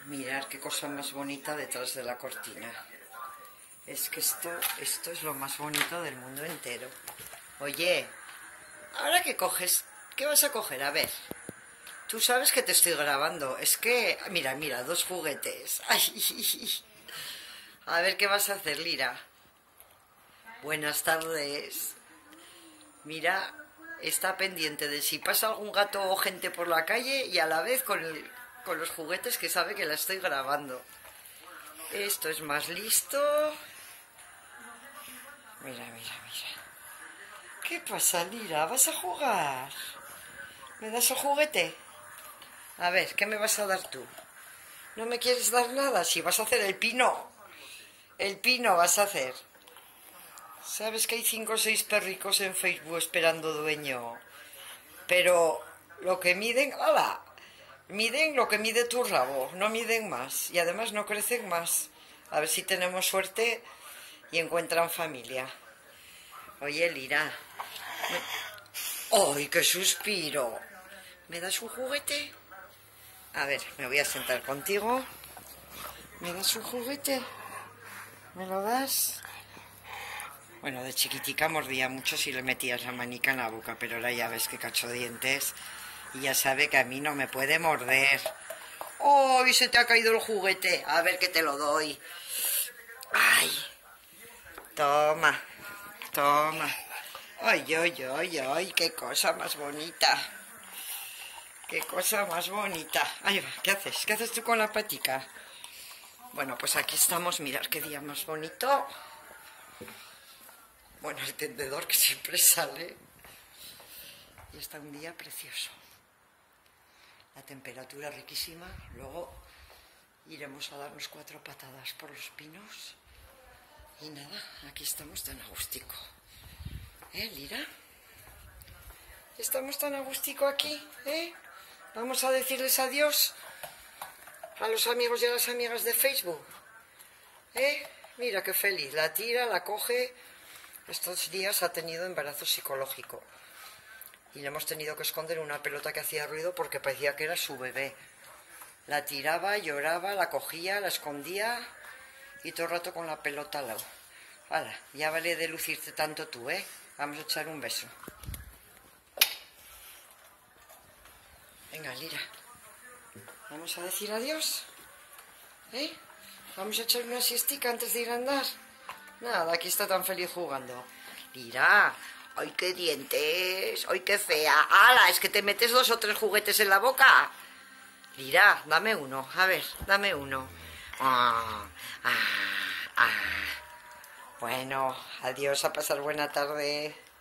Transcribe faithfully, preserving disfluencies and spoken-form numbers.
Mirad qué cosa más bonita detrás de la cortina. Es que esto, esto es lo más bonito del mundo entero. Oye, ¿ahora qué coges? ¿Qué vas a coger? A ver. Tú sabes que te estoy grabando. Es que, mira, mira, dos juguetes. Ay, a ver qué vas a hacer, Lira. Buenas tardes. Mira, está pendiente de si pasa algún gato o gente por la calle y a la vez con, el, con los juguetes que sabe que la estoy grabando. Esto es más listo. Mira, mira, mira. ¿Qué pasa, Lira? ¿Vas a jugar? ¿Me das el juguete? A ver, ¿qué me vas a dar tú? ¿No me quieres dar nada? Si vas a hacer el pino. El pino vas a hacer. ¿Sabes que hay cinco o seis perricos en Facebook esperando dueño? Pero lo que miden... ¡Hala! Miden lo que mide tu rabo. No miden más. Y además no crecen más. A ver si tenemos suerte y encuentran familia. Oye, Lira. Me... ¡Ay, qué suspiro! ¿Me das un juguete? A ver, me voy a sentar contigo. ¿Me das un juguete? ¿Me lo das? Bueno, de chiquitica mordía mucho si le metías la manica en la boca, pero ahora ya ves que cacho dientes y ya sabe que a mí no me puede morder. ¡Oh! Se te ha caído el juguete. A ver que te lo doy. ¡Ay! Toma, toma. ¡Ay, ay, ay, ay! ¡Qué cosa más bonita! ¡Qué cosa más bonita! Ahí va, ¿qué haces? ¿Qué haces tú con la patica? Bueno, pues aquí estamos. Mirad qué día más bonito. Bueno, el tendedor que siempre sale. Y está un día precioso. La temperatura riquísima. Luego iremos a darnos cuatro patadas por los pinos. Y nada, aquí estamos tan agustico. ¿Eh, Lira? Estamos tan agustico aquí, ¿eh? Vamos a decirles adiós a los amigos y a las amigas de Facebook. ¿Eh? Mira qué feliz. La tira, la coge. Estos días ha tenido embarazo psicológico y le hemos tenido que esconder una pelota que hacía ruido porque parecía que era su bebé. La tiraba, lloraba, la cogía, la escondía y todo el rato con la pelota al lado. Hala, ya vale de lucirte tanto tú, ¿eh? Vamos a echar un beso. Venga, Lira. Vamos a decir adiós. ¿Eh? Vamos a echar una siestica antes de ir a andar. Nada, aquí está tan feliz jugando. Lira, ¡ay, qué dientes! ¡Ay, qué fea! ¡Hala! Es que te metes dos o tres juguetes en la boca. Lira, dame uno. A ver, dame uno. Ah, ah, ah. Bueno, adiós, a pasar buena tarde.